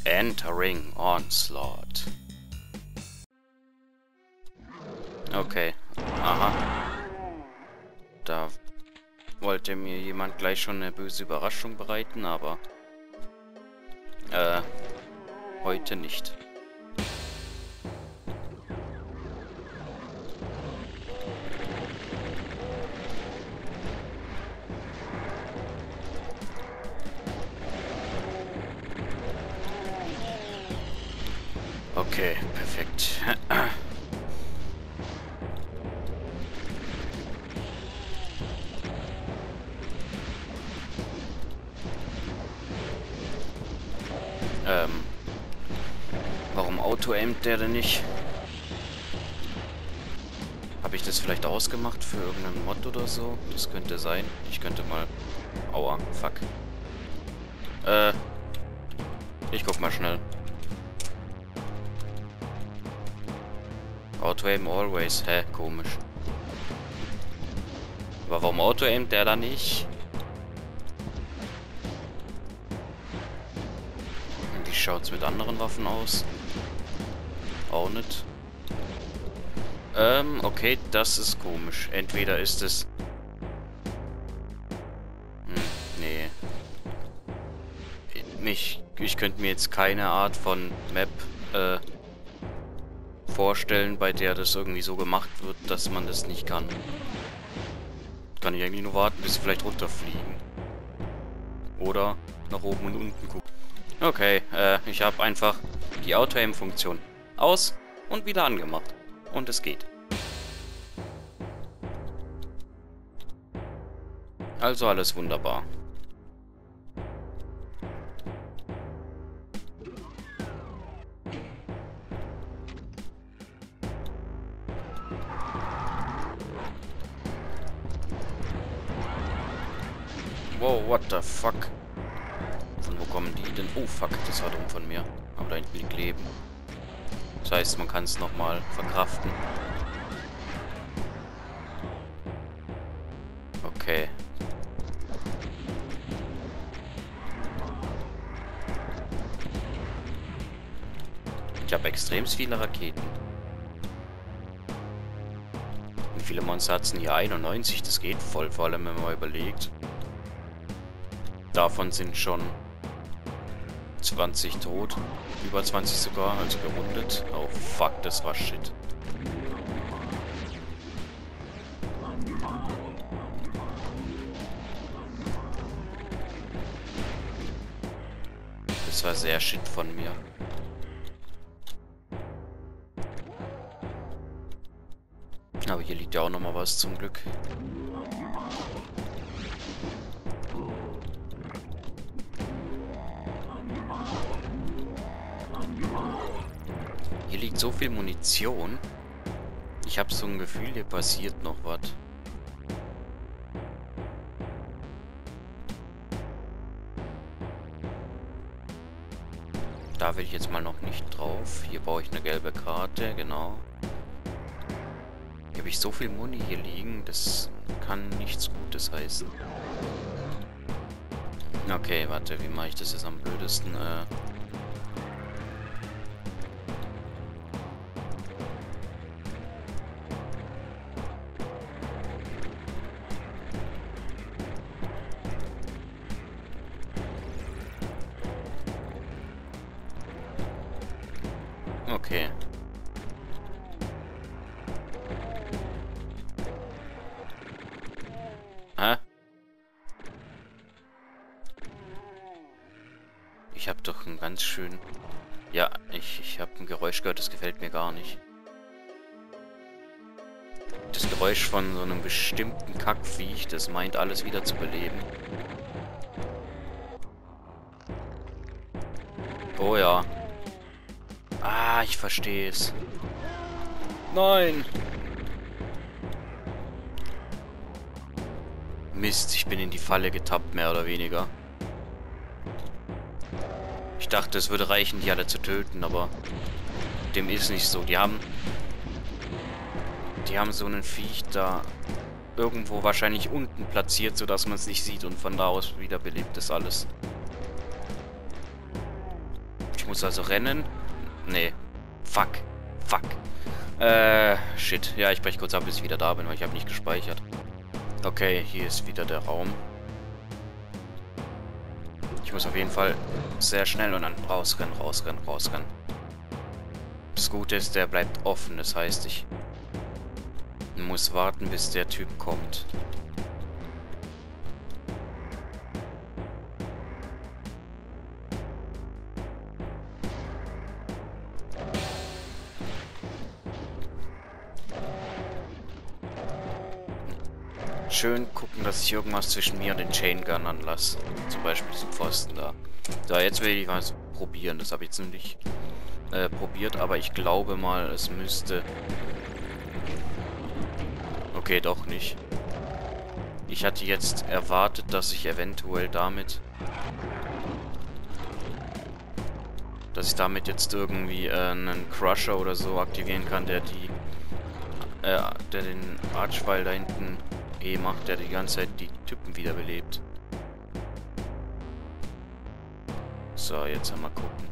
Entering Onslaught. Okay. Aha. Da wollte mir jemand gleich schon eine böse Überraschung bereiten, aber heute nicht. Okay, perfekt. Warum auto-aimt der denn nicht? Habe ich das vielleicht ausgemacht für irgendeinen Mod oder so? Das könnte sein. Ich könnte mal... Aua, fuck. Ich guck mal schnell. Auto-aim always. Hä? Komisch. Aber warum auto-aimt der da nicht? Wie schaut's mit anderen Waffen aus? Auch nicht. Okay, das ist komisch. Entweder ist es... nee. Ich könnte mir jetzt keine Art von Map, vorstellen, bei der das irgendwie so gemacht wird, dass man das nicht kann. Kann ich eigentlich nur warten, bis sie vielleicht runterfliegen. Oder nach oben und unten gucken. Okay, ich habe einfach die Auto-Aim-Funktion aus und wieder angemacht. Und es geht. Also alles wunderbar. Wow, what the fuck? Von wo kommen die denn? Oh, fuck, das war dumm von mir. Aber da hinten liegt Leben. Das heißt, man kann es nochmal verkraften. Okay. Ich habe extrem viele Raketen. Wie viele Monster hat es denn hier? 91, das geht voll, vor allem wenn man mal überlegt. Davon sind schon 20 tot. Über 20 sogar, also gerundet. Oh fuck, das war shit. Das war sehr shit von mir. Aber hier liegt ja auch nochmal was zum Glück. Hier liegt so viel Munition. Ich habe so ein Gefühl, hier passiert noch was. Da will ich jetzt mal noch nicht drauf. Hier brauche ich eine gelbe Karte, genau. Hier habe ich so viel Muni hier liegen, das kann nichts Gutes heißen. Okay, warte, wie mache ich das jetzt am blödesten? Okay. Hä? Ich habe doch ein ganz schön... Ja, ich habe ein Geräusch gehört, das gefällt mir gar nicht. Das Geräusch von so einem bestimmten Kackviech, das meint alles wieder zu beleben. Oh ja. Ah, ich verstehe es. Nein! Mist, ich bin in die Falle getappt, mehr oder weniger. Ich dachte, es würde reichen, die alle zu töten, aber dem ist nicht so. Die haben so einen Viech da irgendwo wahrscheinlich unten platziert, sodass man es nicht sieht und von da aus wiederbelebt ist alles. Ich Ich muss also rennen. Nee. Fuck. Fuck. Shit. Ja, ich breche kurz ab, bis ich wieder da bin, weil ich habe nicht gespeichert. Okay, hier ist wieder der Raum. Ich muss auf jeden Fall sehr schnell und dann rausrennen, rausrennen, rausrennen. Das Gute ist, der bleibt offen. Das heißt, ich muss warten, bis der Typ kommt. Schön gucken, dass ich irgendwas zwischen mir und den Chain Gunnern lasse. Zum Beispiel diesen Pfosten da. So, jetzt will ich was probieren. Das habe ich jetzt noch nicht probiert, aber ich glaube mal, es müsste... Okay, doch nicht. Ich hatte jetzt erwartet, dass ich eventuell damit... Dass ich damit jetzt irgendwie einen Crusher oder so aktivieren kann, der die... der den Archvile da hinten macht, der die ganze Zeit die Typen wiederbelebt. So, jetzt einmal gucken.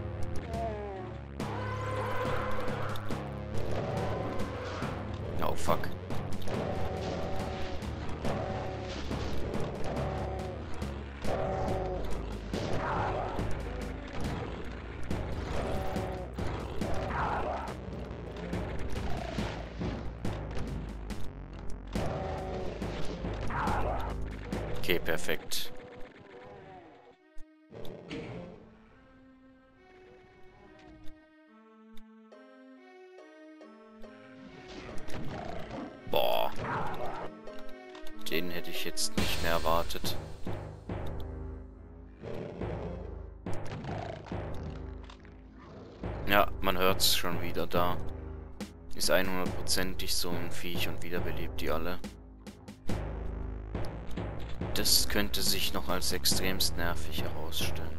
Oh, fuck. Okay, perfekt. Boah. Den hätte ich jetzt nicht mehr erwartet. Ja, man hört's schon wieder da. Ist 100%ig so ein Viech und wiederbelebt die alle. Das könnte sich noch als extremst nervig herausstellen.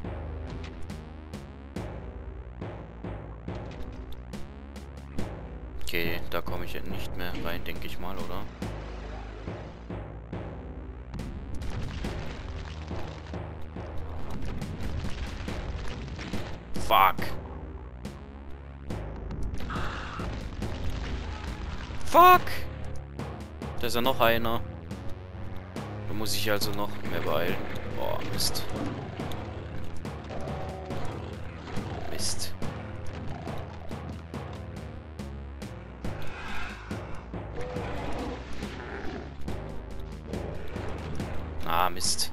Okay, da komme ich nicht mehr rein, denke ich mal, oder? Fuck! Fuck! Da ist ja noch einer. Da muss ich also noch mehr beeilen. Boah, Mist. Mist. Ah, Mist.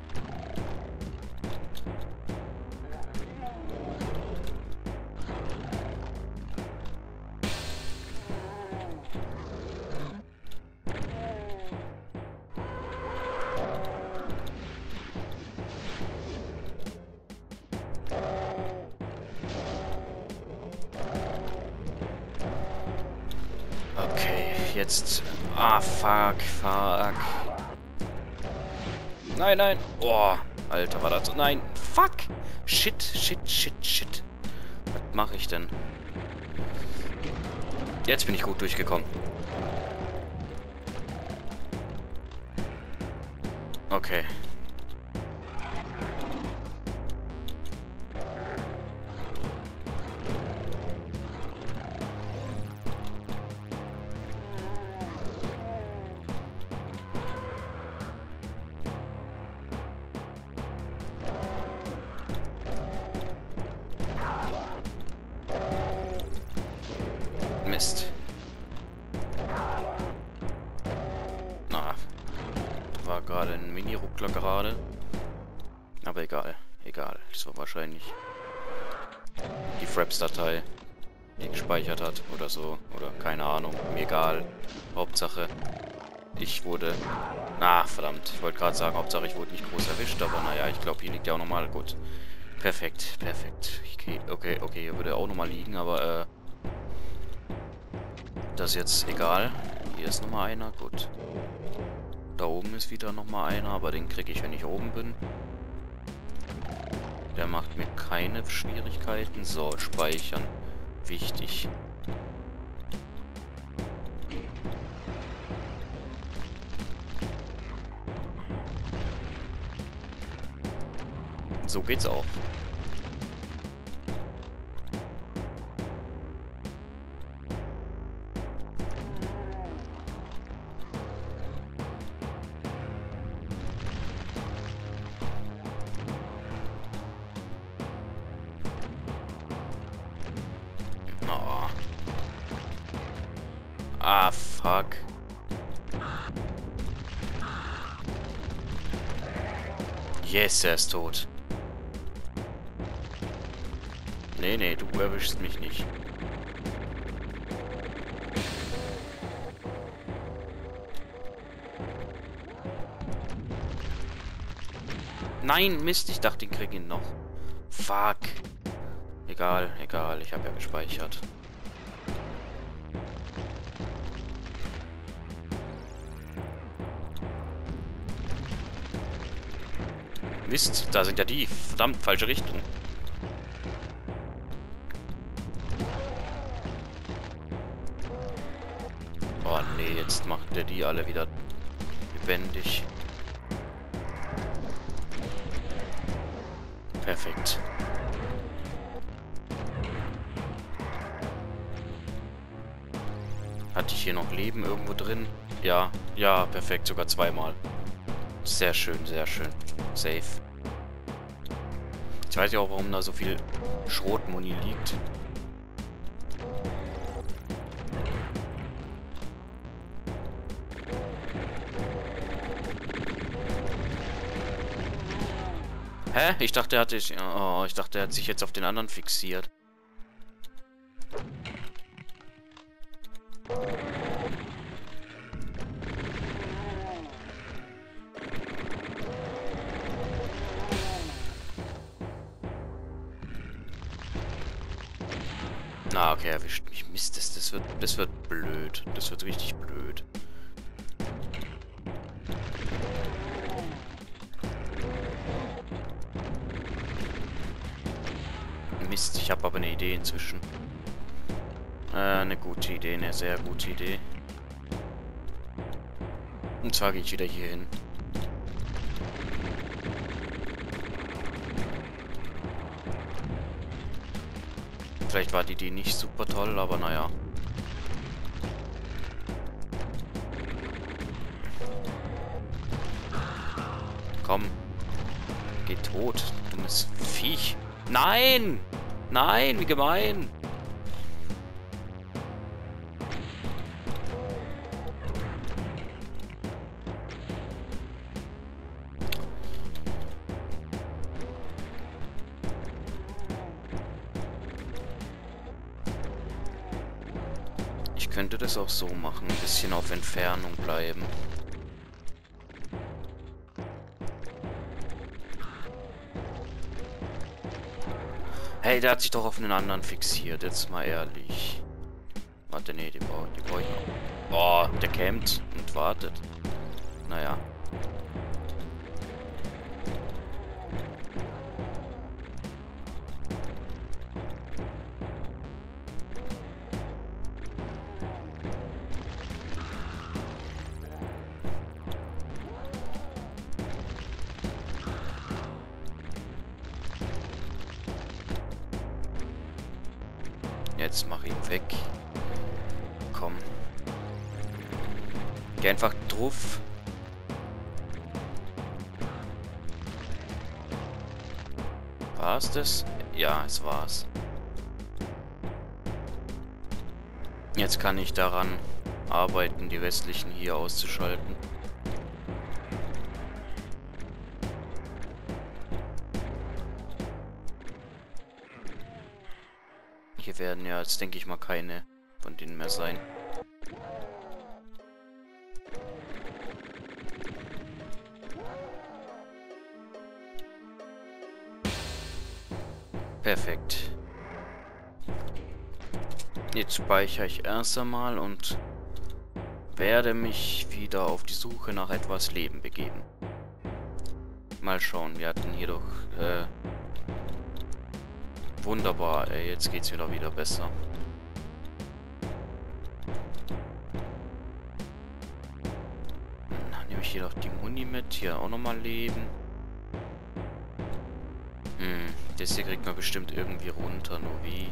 Jetzt... Ah, fuck, fuck. Nein, nein. Boah, Alter, war das so... Nein, fuck. Shit, shit, shit, shit. Was mache ich denn? Jetzt bin ich gut durchgekommen. Okay. Mist. Na, war gerade ein Mini-Ruckler gerade. Aber egal, egal. Das war wahrscheinlich die Fraps-Datei, die gespeichert hat oder so. Oder keine Ahnung, mir egal. Hauptsache, ich wurde... Ah, verdammt. Ich wollte gerade sagen, Hauptsache ich wurde nicht groß erwischt. Aber naja, ich glaube, hier liegt ja auch nochmal... Gut. Perfekt, perfekt. Okay, hier würde auch nochmal liegen, aber das ist jetzt egal. Hier ist nochmal einer, gut. Da oben ist wieder nochmal einer, aber den kriege ich, wenn ich oben bin. Der macht mir keine Schwierigkeiten. So, speichern. Wichtig. So geht's auch. Ah, fuck. Yes, er ist tot. Nee, nee, du erwischst mich nicht. Nein, Mist, ich dachte, ich krieg ihn noch. Fuck. Egal, egal, ich habe ja gespeichert. Mist, da sind ja die. Verdammt, falsche Richtung. Oh nee, jetzt macht der die alle wieder lebendig. Perfekt. Hatte ich hier noch Leben irgendwo drin? Ja, ja, perfekt, sogar zweimal. Sehr schön, sehr schön. Safe. Ich weiß ja auch, warum da so viel Schrotmuni liegt. Hä? Ich dachte, er hatte... Oh, ich dachte, er hat sich jetzt auf den anderen fixiert. Ah, okay, erwischt mich. Mist, das wird blöd. Das wird richtig blöd. Mist, ich habe aber eine Idee inzwischen. Eine gute Idee, eine sehr gute Idee. Und zwar gehe ich wieder hier hin. Vielleicht war die Idee nicht super toll, aber naja. Komm. Geh tot, dummes Viech. Nein! Nein, wie gemein! Ich könnte das auch so machen, ein bisschen auf Entfernung bleiben. Hey, der hat sich doch auf einen anderen fixiert, jetzt mal ehrlich. Warte, nee, die brauche ich noch. Boah, der campt und wartet. Naja. Jetzt mach ihn weg. Komm. Geh einfach drauf. War es das? Ja, es war's. Jetzt kann ich daran arbeiten, die restlichen hier auszuschalten. Hier werden ja jetzt, denke ich mal, keine von denen mehr sein. Perfekt. Jetzt speichere ich erst einmal und werde mich wieder auf die Suche nach etwas Leben begeben. Mal schauen, wir hatten hier doch... wunderbar, ey, jetzt geht's wieder besser. Dann nehme ich hier noch die Muni mit, hier auch nochmal Leben. Das hier kriegt man bestimmt irgendwie runter, nur wie?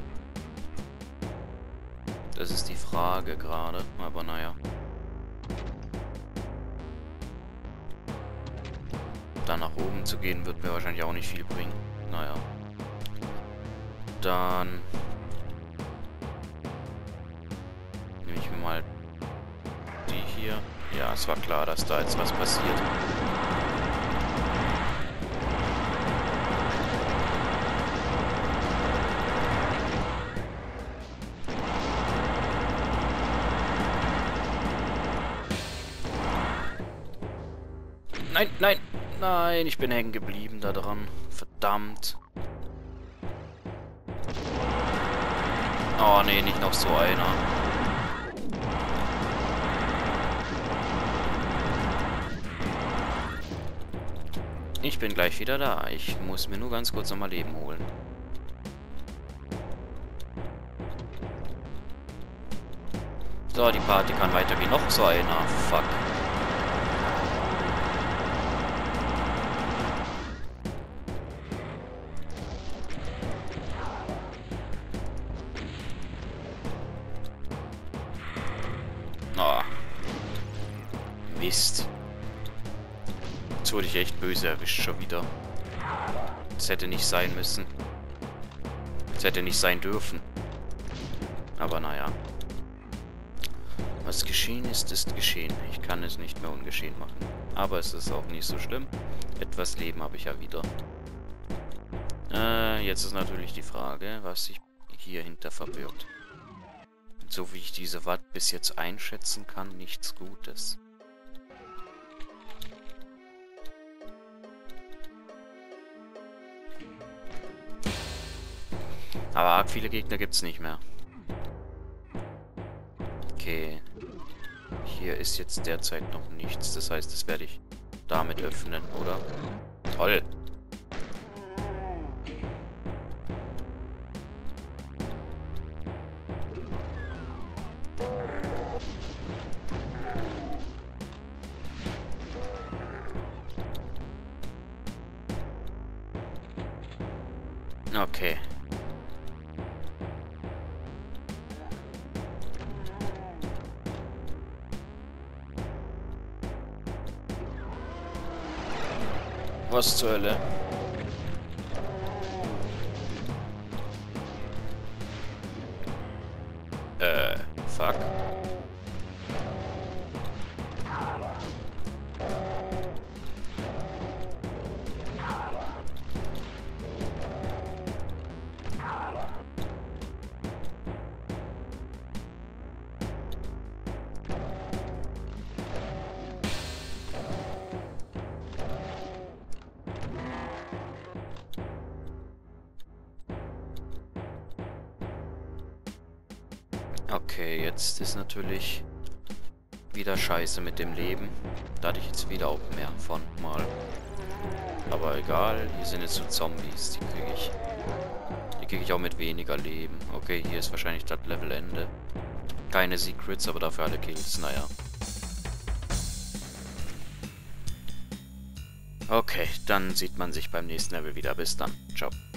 Das ist die Frage gerade, aber naja. Da nach oben zu gehen, wird mir wahrscheinlich auch nicht viel bringen. Naja. Dann nehme ich mir mal hier? Ja, es war klar, dass da jetzt was passiert. Nein, nein, nein, ich bin hängen geblieben da dran. Verdammt. Oh nee, nicht noch so einer. Ich bin gleich wieder da. Ich muss mir nur ganz kurz nochmal Leben holen. So, die Party kann weitergehen. Noch so einer. Fuck. Oh. Mist. Jetzt wurde ich echt böse erwischt schon wieder. Das hätte nicht sein müssen. Das hätte nicht sein dürfen. Aber naja. Was geschehen ist, ist geschehen. Ich kann es nicht mehr ungeschehen machen. Aber es ist auch nicht so schlimm. Etwas Leben habe ich ja wieder. Jetzt ist natürlich die Frage, was sich hier hinter verbirgt. So wie ich diese Watt bis jetzt einschätzen kann, nichts Gutes. Aber arg viele Gegner gibt's nicht mehr. Okay. Hier ist jetzt derzeit noch nichts. Das heißt, das werde ich damit öffnen, oder? Toll. Okay. Was zur Hölle? Fuck. Okay, jetzt ist natürlich wieder scheiße mit dem Leben. Da hatte ich jetzt wieder auch mehr von mal. Aber egal, hier sind jetzt so Zombies, die kriege ich auch mit weniger Leben. Okay, hier ist wahrscheinlich das Levelende. Keine Secrets, aber dafür alle Kills, naja. Okay, dann sieht man sich beim nächsten Level wieder. Bis dann. Ciao.